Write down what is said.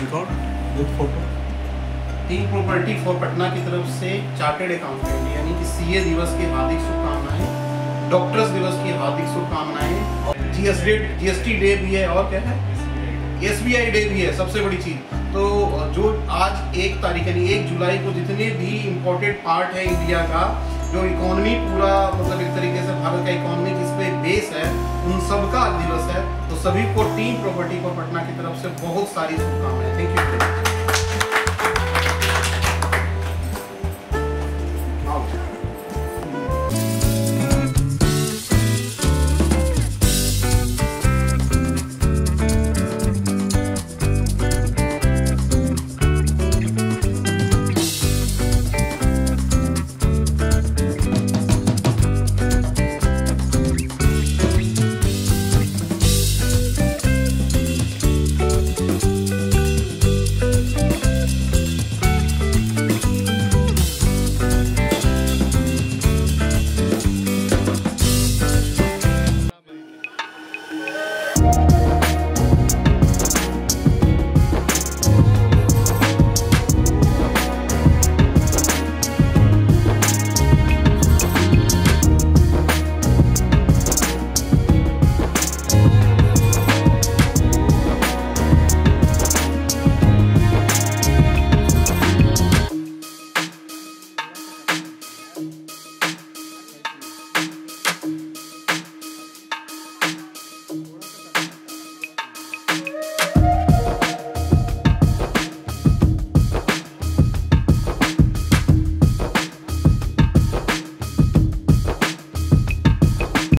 Record with photo. Team property for Patna की तरफ से चार्टेड अकाउंटेंट यानी कि सीए दिवस की हार्दिक शुभकामनाएं, डॉक्टर्स दिवस की हार्दिक शुभकामनाएं, और जीएसटी डे भी है, और क्या है, एसबीआई डे भी है। सबसे बड़ी चीज़ तो जो आज 1 तारीख यानी 1 जुलाई को जितने भी इम्पोर्टेड पार्ट है इंडिया का, जो इकोनॉमी पूरा मतलब एक तरीके से भारत का इकोनॉमी जिस पे बेस है, उन सब का दिवस है। तो सभी को टीम प्रॉपर्टी फॉर पटना की तरफ से बहुत सारी शुभकामनाएं। Thank you.